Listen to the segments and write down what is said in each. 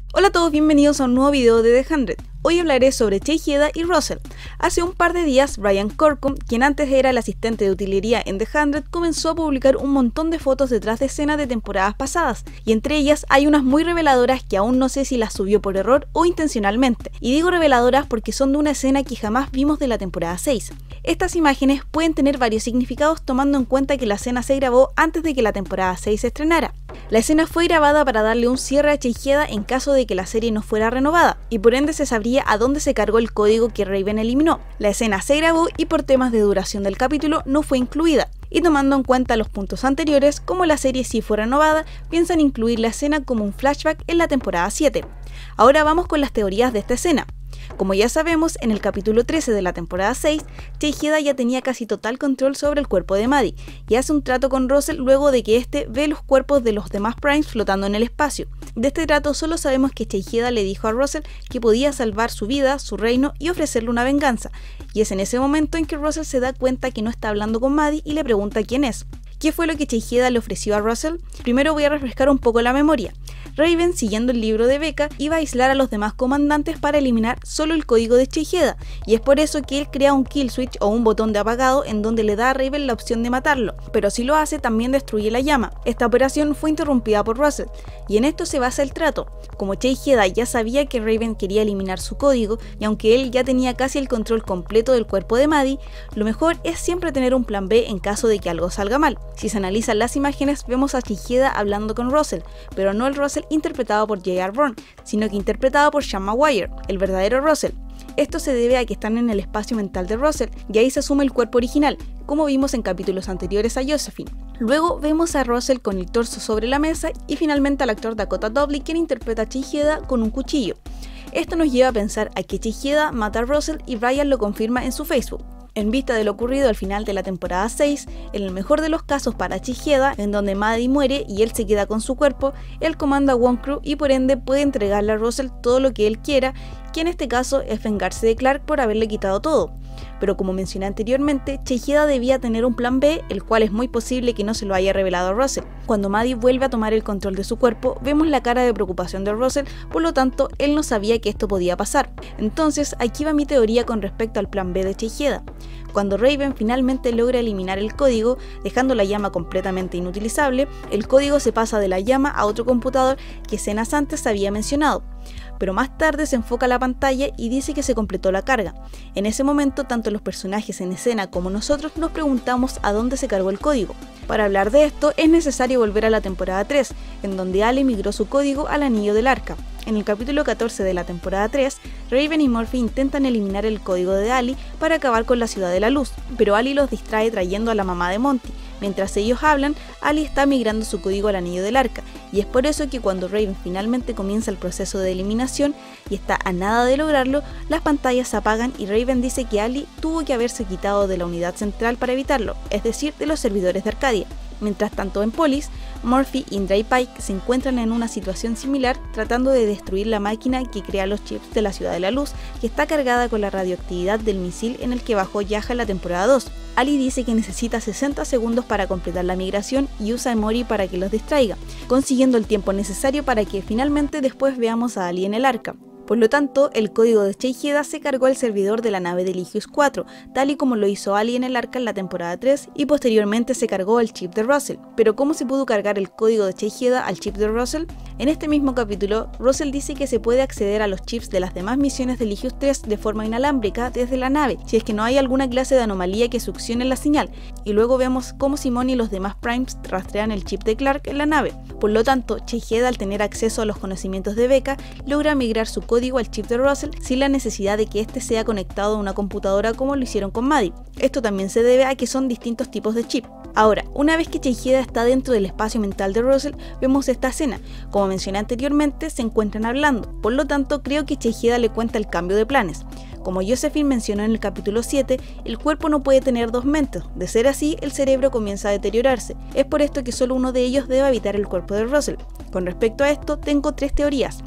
Hola a todos, bienvenidos a un nuevo video de The 100. Hoy hablaré sobre Cheihida y Russell. Hace un par de días, Ryan Corkum, quien antes era el asistente de utilería en The 100, comenzó a publicar un montón de fotos detrás de escenas de temporadas pasadas, y entre ellas hay unas muy reveladoras que aún no sé si las subió por error o intencionalmente. Y digo reveladoras porque son de una escena que jamás vimos de la temporada 6. Estas imágenes pueden tener varios significados tomando en cuenta que la escena se grabó antes de que la temporada 6 se estrenara. La escena fue grabada para darle un cierre a Cheihida en caso de que la serie no fuera renovada, y por ende se sabría a dónde se cargó el código que Raven eliminó. La escena se grabó y por temas de duración del capítulo no fue incluida, y tomando en cuenta los puntos anteriores, como la serie sí fue renovada, piensan incluir la escena como un flashback en la temporada 7. Ahora vamos con las teorías de esta escena. Como ya sabemos, en el capítulo 13 de la temporada 6, Cheihida ya tenía casi total control sobre el cuerpo de Maddie, y hace un trato con Russell luego de que este ve los cuerpos de los demás Primes flotando en el espacio. De este trato solo sabemos que Cheihida le dijo a Russell que podía salvar su vida, su reino y ofrecerle una venganza, y es en ese momento en que Russell se da cuenta que no está hablando con Maddie y le pregunta quién es. ¿Qué fue lo que Cheihida le ofreció a Russell? Primero voy a refrescar un poco la memoria. Raven, siguiendo el libro de Becca, iba a aislar a los demás comandantes para eliminar solo el código de Cheihida, y es por eso que él crea un kill switch o un botón de apagado en donde le da a Raven la opción de matarlo, pero si lo hace también destruye la llama. Esta operación fue interrumpida por Russell, y en esto se basa el trato. Como Cheihida ya sabía que Raven quería eliminar su código, y aunque él ya tenía casi el control completo del cuerpo de Maddie, lo mejor es siempre tener un plan B en caso de que algo salga mal. Si se analizan las imágenes, vemos a Cheihida hablando con Russell, pero no el Russell interpretado por J.R. Bourne, sino que interpretado por Sean Maguire, el verdadero Russell. Esto se debe a que están en el espacio mental de Russell, y ahí se asume el cuerpo original, como vimos en capítulos anteriores a Josephine. Luego vemos a Russell con el torso sobre la mesa y finalmente al actor Dakota Dudley, quien interpreta a Cheihida con un cuchillo. Esto nos lleva a pensar a que Cheihida mata a Russell y Ryan lo confirma en su Facebook. En vista de lo ocurrido al final de la temporada 6, en el mejor de los casos para Cheihida, en donde Maddie muere y él se queda con su cuerpo, él comanda a Wonkru y por ende puede entregarle a Russell todo lo que él quiera, que en este caso es vengarse de Clark por haberle quitado todo. Pero como mencioné anteriormente, Cheihida debía tener un plan B, el cual es muy posible que no se lo haya revelado a Russell. Cuando Maddie vuelve a tomar el control de su cuerpo, vemos la cara de preocupación de Russell, por lo tanto él no sabía que esto podía pasar. Entonces aquí va mi teoría con respecto al plan B de Cheihida. Cuando Raven finalmente logra eliminar el código, dejando la llama completamente inutilizable, el código se pasa de la llama a otro computador que escenas antes había mencionado. Pero más tarde se enfoca la pantalla y dice que se completó la carga. En ese momento, tanto los personajes en escena como nosotros nos preguntamos a dónde se cargó el código. Para hablar de esto, es necesario volver a la temporada 3, en donde Ali migró su código al anillo del arca. En el capítulo 14 de la temporada 3, Raven y Murphy intentan eliminar el código de Ali para acabar con la Ciudad de la Luz, pero Ali los distrae trayendo a la mamá de Monty. Mientras ellos hablan, Ali está migrando su código al anillo del arca, y es por eso que cuando Raven finalmente comienza el proceso de eliminación y está a nada de lograrlo, las pantallas se apagan y Raven dice que Ali tuvo que haberse quitado de la unidad central para evitarlo, es decir, de los servidores de Arcadia. Mientras tanto en Polis, Murphy, Indra y Pike se encuentran en una situación similar tratando de destruir la máquina que crea los chips de la Ciudad de la Luz, que está cargada con la radioactividad del misil en el que bajó Yaja en la temporada 2. Ali dice que necesita 60 segundos para completar la migración y usa a Mori para que los distraiga, consiguiendo el tiempo necesario para que finalmente después veamos a Ali en el arca. Por lo tanto, el código de Cheihida se cargó al servidor de la nave de Eligius 4, tal y como lo hizo Ali en el arca en la temporada 3, y posteriormente se cargó al chip de Russell. Pero ¿cómo se pudo cargar el código de Cheihida al chip de Russell? En este mismo capítulo, Russell dice que se puede acceder a los chips de las demás misiones de Eligius 3 de forma inalámbrica desde la nave, si es que no hay alguna clase de anomalía que succione la señal, y luego vemos cómo Simone y los demás Primes rastrean el chip de Clark en la nave. Por lo tanto, Cheihida, al tener acceso a los conocimientos de Becca, logra migrar su código al chip de Russell sin la necesidad de que éste sea conectado a una computadora como lo hicieron con Maddie. Esto también se debe a que son distintos tipos de chip. Ahora, una vez que Cheihida está dentro del espacio mental de Russell, vemos esta escena. Como mencioné anteriormente, se encuentran hablando, por lo tanto creo que Cheihida le cuenta el cambio de planes. Como Josephine mencionó en el capítulo 7, el cuerpo no puede tener dos mentes, de ser así el cerebro comienza a deteriorarse, es por esto que solo uno de ellos debe habitar el cuerpo de Russell. Con respecto a esto, tengo tres teorías.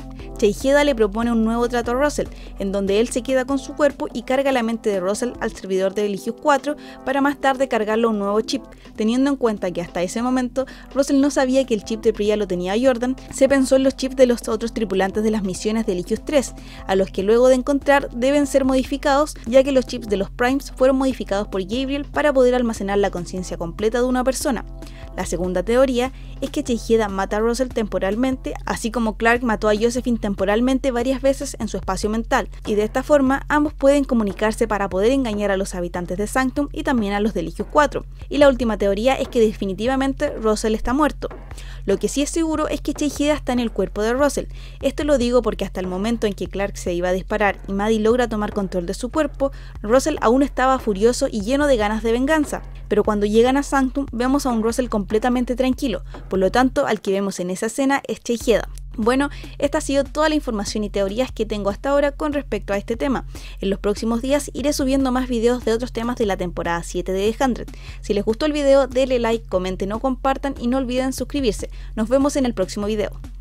Cheiheda le propone un nuevo trato a Russell, en donde él se queda con su cuerpo y carga la mente de Russell al servidor de Eligius 4 para más tarde cargarlo a un nuevo chip. Teniendo en cuenta que hasta ese momento Russell no sabía que el chip de Priya lo tenía Jordan, se pensó en los chips de los otros tripulantes de las misiones de Eligius 3, a los que luego de encontrar deben ser modificados, ya que los chips de los Primes fueron modificados por Gabriel para poder almacenar la conciencia completa de una persona. La segunda teoría es que Cheiheda mata a Russell temporalmente, así como Clark mató a Josephine temporalmente varias veces en su espacio mental, y de esta forma ambos pueden comunicarse para poder engañar a los habitantes de Sanctum y también a los de Eligius 4. Y la última teoría es que definitivamente Russell está muerto. Lo que sí es seguro es que Cheiheda está en el cuerpo de Russell. Esto lo digo porque hasta el momento en que Clark se iba a disparar y Maddie logra tomar control de su cuerpo, Russell aún estaba furioso y lleno de ganas de venganza. Pero cuando llegan a Sanctum vemos a un Russell completamente tranquilo, por lo tanto al que vemos en esa escena es Cheiheda. Bueno, esta ha sido toda la información y teorías que tengo hasta ahora con respecto a este tema. En los próximos días iré subiendo más videos de otros temas de la temporada 7 de The 100. Si les gustó el video, denle like, comenten o compartan y no olviden suscribirse. Nos vemos en el próximo video.